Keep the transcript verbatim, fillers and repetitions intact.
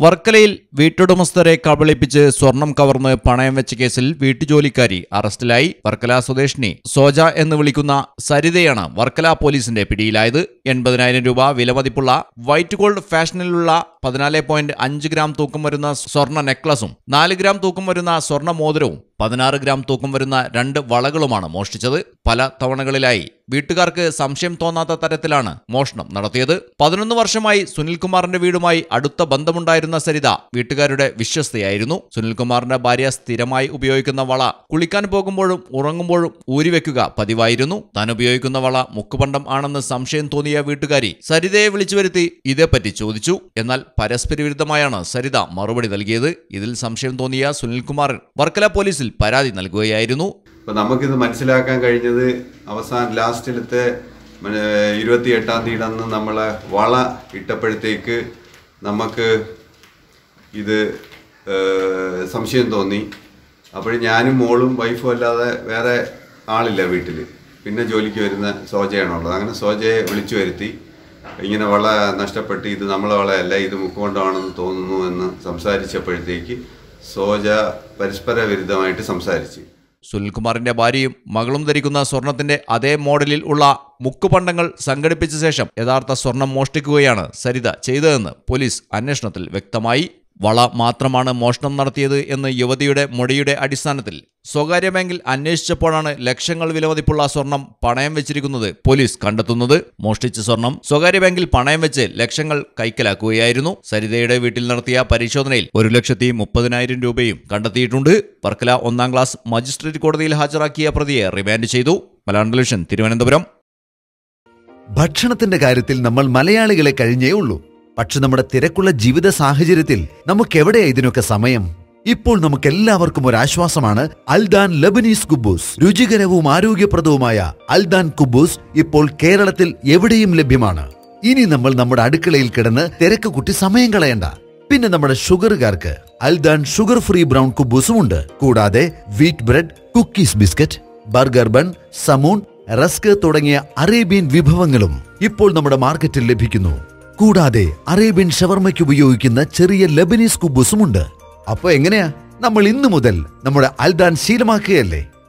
വർക്കലയിൽ വീട്ടുടമസ്ഥരെ കബളിപ്പിച്ച് സ്വർണം കവർന്ന് പണയം വെച്ച കേസിൽ വീട്ടുജോലിക്കാരി അറസ്റ്റിലായി. വർക്കല സ്വദേശിനി സോജ എന്ന് വിളിക്കുന്ന സരിതയാണ് വർക്കല പോലീസിന്റെ പിടിയിലായത്. എൺപതിനായിരം രൂപ വിലമതിപ്പുള്ള വൈറ്റ് ഗോൾഡ് ഫാഷനിലുള്ള പതിനാല് പോയിന്റ് അഞ്ച് ഗ്രാം തൂക്കം വരുന്ന സ്വർണ്ണ നെക്ലസും നാല് ഗ്രാം തൂക്കം വരുന്ന സ്വർണ്ണ മോതിരവും പതിനാറ് ഗ്രാം തൂക്കം വരുന്ന രണ്ട് വളകളുമാണ് മോഷ്ടിച്ചത്. പല തവണകളിലായി വീട്ടുകാർക്ക് സംശയം തോന്നാത്ത തരത്തിലാണ് മോഷണം നടത്തിയത്. പതിനൊന്ന് വർഷമായി സുനിൽകുമാറിന്റെ വീടുമായി അടുത്ത ബന്ധമുണ്ടായിരുന്ന സരിത വീട്ടുകാരുടെ വിശ്വസ്തയായിരുന്നു. സുനിൽകുമാറിന്റെ ഭാര്യ സ്ഥിരമായി ഉപയോഗിക്കുന്ന വള കുളിക്കാൻ പോകുമ്പോഴും ഉറങ്ങുമ്പോഴും ഊരിവെക്കുക പതിവായിരുന്നു. താൻ ഉപയോഗിക്കുന്ന വള മുക്കുപണ്ടം ആണെന്ന് സംശയം തോന്നിയ വീട്ടുകാരി സരിതയെ വിളിച്ചു വരുത്തി ഇതേപ്പറ്റി ചോദിച്ചു. എന്നാൽ പരസ്പര വിരുദ്ധമായാണ് സരിത മറുപടി നൽകിയത്. ഇതിൽ സംശയം തോന്നിയ സുനിൽകുമാർ വർക്കല പോലീസിൽ പരാതി നൽകുകയായിരുന്നു. അപ്പോൾ നമുക്കിത് മനസ്സിലാക്കാൻ കഴിഞ്ഞത് അവസാന ലാസ്റ്റിലത്തെ ഇരുപത്തി എട്ടാം തീയതി അന്ന് നമ്മളെ വള ഇട്ടപ്പോഴത്തേക്ക് നമുക്ക് ഇത് സംശയം തോന്നി. അപ്പോൾ ഞാനും മോളും വൈഫും അല്ലാതെ വേറെ ആളില്ല വീട്ടിൽ. പിന്നെ ജോലിക്ക് വരുന്ന സോജയാണുള്ളത്. അങ്ങനെ സോജയെ വിളിച്ചു വരുത്തി ഇങ്ങനെ വള നഷ്ടപ്പെട്ട് ഇത് നമ്മളെ വളയല്ല, ഇത് മുക്കുകൊണ്ടാണെന്ന് തോന്നുന്നു എന്ന് സംസാരിച്ചപ്പോഴത്തേക്ക് സോജ പരസ്പര വിരുദ്ധമായിട്ട് സംസാരിച്ചു. സുനിൽകുമാറിന്റെ ഭാര്യയും മകളും ധരിക്കുന്ന സ്വർണത്തിന്റെ അതേ മോഡലിൽ ഉള്ള മുക്കുപണ്ടങ്ങൾ സംഘടിപ്പിച്ച ശേഷം യഥാർത്ഥ സ്വർണം മോഷ്ടിക്കുകയാണ് സരിത ചെയ്തതെന്ന് പോലീസ് അന്വേഷണത്തിൽ വ്യക്തമായി. വള മാത്രമാണ് മോഷണം നടത്തിയത് എന്ന് യുവതിയുടെ മൊഴിയുടെ അടിസ്ഥാനത്തിൽ സ്വകാര്യ ബാങ്കിൽ അന്വേഷിച്ചപ്പോഴാണ് ലക്ഷങ്ങൾ വിലമതിപ്പുള്ള സ്വർണം പണയം വെച്ചിരിക്കുന്നത് പോലീസ് കണ്ടെത്തുന്നത്. മോഷ്ടിച്ച സ്വർണം സ്വകാര്യ ബാങ്കിൽ പണയം വെച്ച് ലക്ഷങ്ങൾ കൈക്കലാക്കുകയായിരുന്നു. സരിതയുടെ വീട്ടിൽ നടത്തിയ പരിശോധനയിൽ ഒരു ലക്ഷത്തി മുപ്പതിനായിരം രൂപയും കണ്ടെത്തിയിട്ടുണ്ട്. വർക്കല ഒന്നാം ക്ലാസ് മജിസ്ട്രേറ്റ് കോടതിയിൽ ഹാജരാക്കിയ പ്രതിയെ റിമാൻഡ് ചെയ്തു. മലയാളം ടെലിവിഷൻ, തിരുവനന്തപുരം. ഭക്ഷണത്തിന്റെ കാര്യത്തിൽ നമ്മൾ മലയാളികളെ കഴിഞ്ഞേ ഉള്ളൂ. പക്ഷെ നമ്മുടെ തിരക്കുള്ള ജീവിത സാഹചര്യത്തിൽ നമുക്കെവിടെയാ ഇതിനൊക്കെ സമയം? ഇപ്പോൾ നമുക്ക് എല്ലാവർക്കും ഒരു ആശ്വാസമാണ് അൽദാൻ ലബനീസ് കുബൂസ്. രുചികരവും ആരോഗ്യപ്രദവുമായ അൽദാൻ കുബൂസ് ഇപ്പോൾ കേരളത്തിൽ എവിടെയും ലഭ്യമാണ്. ഇനി നമ്മൾ നമ്മുടെ അടുക്കളയിൽ കിടന്ന് തിരക്ക് കൂട്ടി സമയം കളയണ്ട. പിന്നെ നമ്മുടെ ഷുഗറുകാർക്ക് അൽദാൻ ഷുഗർ ഫ്രീ ബ്രൗൺ കുബൂസും ഉണ്ട്. കൂടാതെ wheat bread, cookies, biscuit, burger bun, സമൂൺ, റസ്ക് തുടങ്ങിയ അറേബ്യൻ വിഭവങ്ങളും ഇപ്പോൾ നമ്മുടെ മാർക്കറ്റിൽ ലഭിക്കുന്നു. കൂടാതെ അറേബ്യൻ ഷവർമയ്ക്ക് ഉപയോഗിക്കുന്ന ചെറിയ ലബനീസ് കുബൂസും ഉണ്ട്. അപ്പൊ എങ്ങനെയാ? നമ്മൾ ഇന്നു മുതൽ നമ്മുടെ അൽദാൻ ശീലമാക്കുകയല്ലേ?